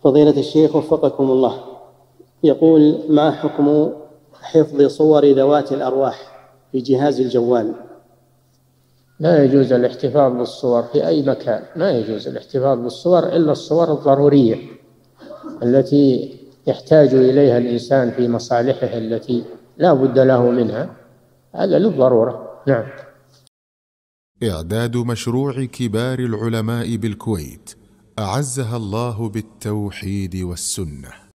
فضيلة الشيخ وفقكم الله، يقول: ما حكم حفظ صور ذوات الأرواح في جهاز الجوال؟ لا يجوز الاحتفاظ بالصور في أي مكان، ما يجوز الاحتفاظ بالصور إلا الصور الضرورية التي يحتاج إليها الإنسان في مصالحه التي لا بد له منها، هذا للضرورة. نعم. إعداد مشروع كبار العلماء بالكويت أعزها الله بالتوحيد والسنة.